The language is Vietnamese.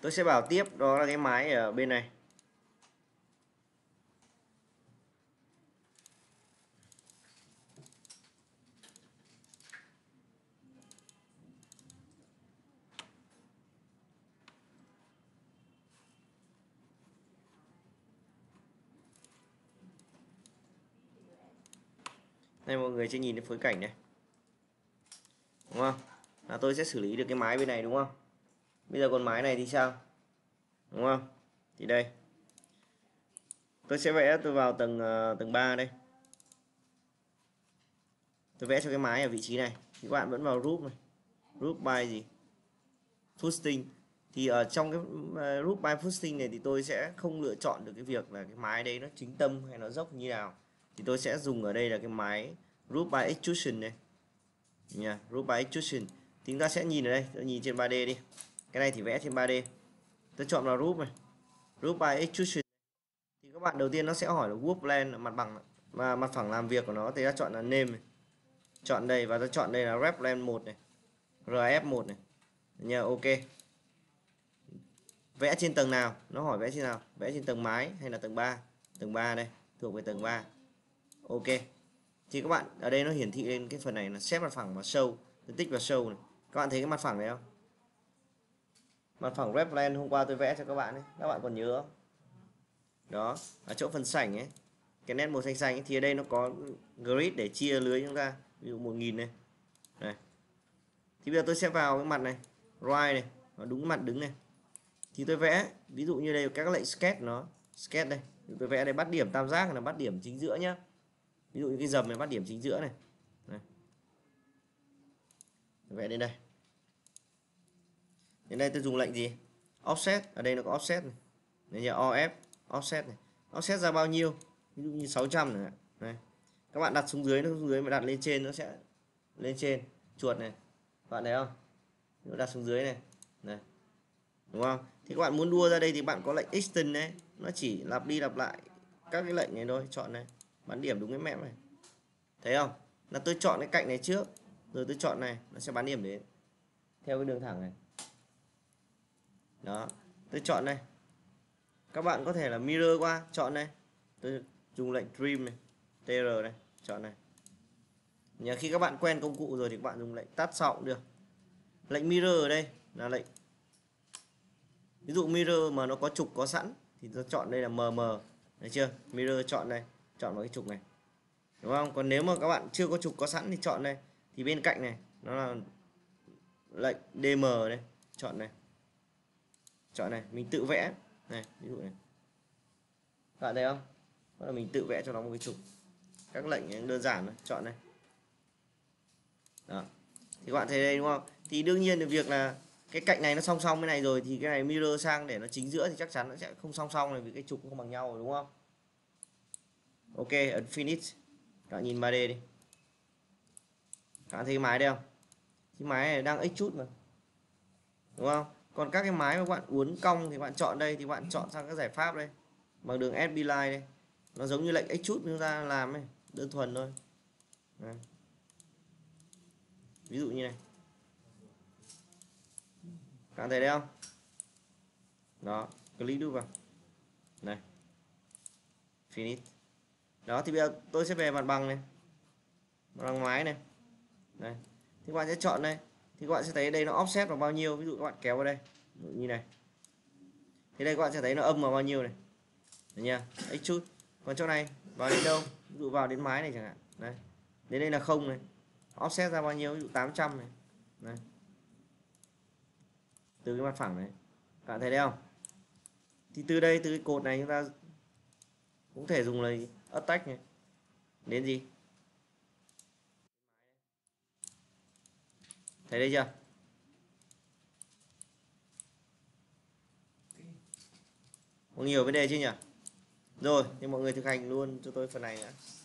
Tôi sẽ bảo tiếp đó là cái máy ở bên này. Đây mọi người sẽ nhìn thấy phối cảnh này. Đúng không? Là tôi sẽ xử lý được cái máy bên này đúng không? Bây giờ còn máy này thì sao? Đúng không? Thì đây. Tôi sẽ vẽ, tôi vào tầng 3 đây. Tôi vẽ cho cái máy ở vị trí này. Thì các bạn vẫn vào group này. Group by gì? Footing. Thì ở trong cái group by footing này thì tôi sẽ không lựa chọn được cái việc là cái máy đấy nó chính tâm hay nó dốc như nào. Thì tôi sẽ dùng ở đây là cái máy group by extrusion này. Nha, group by extrusion. Thì chúng ta sẽ nhìn ở đây, tôi nhìn trên 3D đi. Cái này thì vẽ trên 3D. Tôi chọn vào group này. Group by extrusion. Thì các bạn đầu tiên nó sẽ hỏi là work plan là mặt bằng và mặt phẳng làm việc của nó, thì ta chọn là name này. Chọn đây và ta chọn đây là rep plan 1 này. RF1 này. Nha, ok. Vẽ trên tầng nào? Nó hỏi vẽ trên nào? Vẽ trên tầng mái hay là tầng 3? Tầng 3 đây, thuộc về tầng 3. Ok. Thì các bạn ở đây nó hiển thị lên cái phần này là xếp mặt phẳng và show, tôi tích vào show này. Các bạn thấy cái mặt phẳng này không? Mặt phẳng rep plan hôm qua tôi vẽ cho các bạn ấy, các bạn còn nhớ không? Đó, ở chỗ phần sảnh ấy, cái nét màu xanh xanh ấy, thì ở đây nó có grid để chia lưới chúng ta, ví dụ 1000 này. Đây. Thì bây giờ tôi sẽ vào cái mặt này, right này, và đúng cái mặt đứng này. Thì tôi vẽ, ví dụ như đây các lệnh sketch nó, sketch đây. Tôi vẽ đây bắt điểm tam giác là bắt điểm chính giữa nhá. Ví dụ như cái dầm này bắt điểm chính giữa này. Đây. Tôi vẽ đến đây. Đến đây tôi dùng lệnh gì? Offset, ở đây nó có offset này. Đây là OF, offset này. Offset ra bao nhiêu? Ví dụ như 600 này. Đây. Các bạn đặt xuống dưới, nó xuống dưới mà đặt lên trên nó sẽ lên trên. Chuột này. Các bạn thấy không? Nó đặt xuống dưới này. Này. Đúng không? Thì các bạn muốn đua ra đây thì bạn có lệnh extend đấy, nó chỉ lặp đi lặp lại các cái lệnh này thôi, chọn này, bắn điểm đúng cái map này. Thấy không? Là tôi chọn cái cạnh này trước, rồi tôi chọn này, nó sẽ bắn điểm đến theo cái đường thẳng này. Đó, tôi chọn này. Các bạn có thể là mirror qua, chọn này. Tôi dùng lệnh trim này, TR này, chọn này. Nhờ khi các bạn quen công cụ rồi thì các bạn dùng lệnh tắt sau cũng được. Lệnh mirror ở đây là lệnh, ví dụ mirror mà nó có trục có sẵn thì tôi chọn đây là MM, thấy chưa? Mirror chọn đây, chọn vào cái trục này, đúng không? Còn nếu mà các bạn chưa có trục có sẵn thì chọn đây, thì bên cạnh này nó là lệnh DM đây, chọn này, chọn này, mình tự vẽ này, ví dụ này, các bạn thấy không? Đó là mình tự vẽ cho nó một cái trục. Các lệnh đơn giản này, chọn này. Đó, thì các bạn thấy đây đúng không? Thì đương nhiên là việc là cái cạnh này nó song song cái này rồi thì cái này mirror sang để nó chính giữa thì chắc chắn nó sẽ không song song này, vì cái trục không bằng nhau rồi, đúng không? Ok, ấn finish. Các bạn nhìn 3D đi. Các bạn thấy cái máy đây không? Cái máy này đang extrude mà, đúng không? Còn các cái máy mà các bạn uốn cong thì bạn chọn đây, thì bạn chọn sang các giải pháp đây bằng đường SB line đây. Nó giống như lệnh extrude chúng ta làm ấy, đơn thuần thôi. Đấy. Ví dụ như này, các bạn thấy đấy không? Đó, click đúp vào này, finish. Đó, thì bây giờ tôi sẽ về mặt bằng này, mặt bằng máy này. Đây, thì các bạn sẽ chọn đây, thì các bạn sẽ thấy đây nó offset vào bao nhiêu. Ví dụ các bạn kéo vào đây như này, thì đây các bạn sẽ thấy nó âm vào bao nhiêu này, được nha, extrude. Còn chỗ này vào đến đâu, ví dụ vào đến máy này chẳng hạn, đây đến đây là không này, offset ra bao nhiêu, ví dụ 800 này, đây, từ cái mặt phẳng này, các bạn thấy đấy không? Thì từ đây, từ cái cột này chúng ta cũng thể dùng là attack này đến gì, thấy đây chưa? Có nhiều vấn đề chứ nhỉ? Rồi thì mọi người thực hành luôn cho tôi phần này nữa.